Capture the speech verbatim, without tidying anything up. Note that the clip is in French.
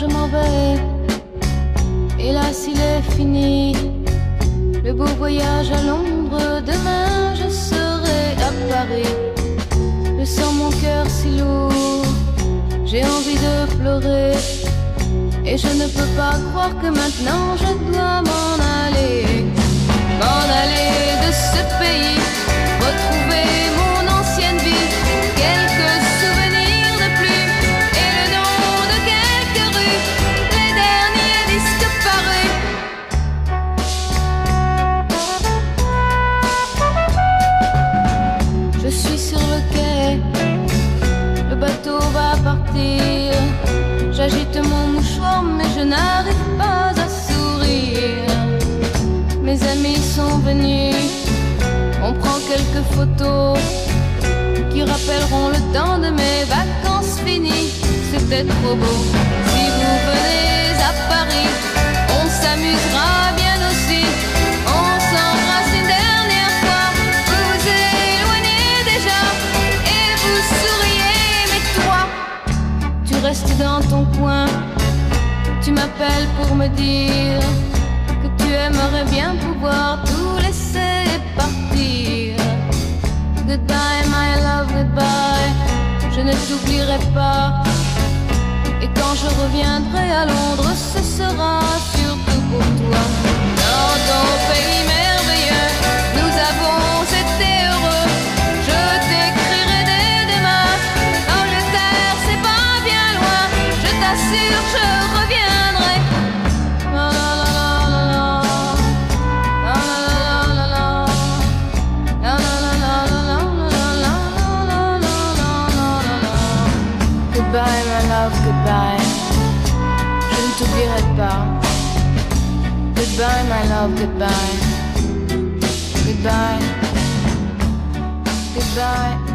je m'en vais. Hélas, il est fini. Le beau voyage à Londres. Demain, je serai à Paris. Je sens mon cœur si lourd. J'ai envie de pleurer. Et je ne peux pas croire que maintenant je dois m'en aller. M'en aller de ce pays. Retrouver mon ancienne vie. Quelques souvenirs de plus. Et le nom de quelques rues. Les derniers disques parus. Je suis sur le quai. Le bateau va partir. J'agite mon mouchoir mais je n'arrive pas à sourire. Mes amis sont venus. On prend quelques photos qui rappelleront le temps de mes vacances finies. C'était trop beau. Si vous venez à Paris, on s'amusera bien aussi. On s'embrasse une dernière fois. Vous vous éloignez déjà et vous souriez. Mais toi, tu restes dans ton coin. Tu m'appelles pour me dire que tu aimerais bien pouvoir tout laisser partir. Goodbye my love, goodbye. Je ne t'oublierai pas. Et quand je reviendrai à Londres, ce sera surtout pour toi. Dans ton pays merveilleux, nous avons été heureux. Je t'écrirai dès demain. L'Angleterre, c'est pas bien loin. Je t'assure, je reviendrai. La la la la la. La la la la la. La la la la la la la la la la. Goodbye my love, goodbye. Je ne t'oublierai pas. Goodbye my love, goodbye. Goodbye. Goodbye.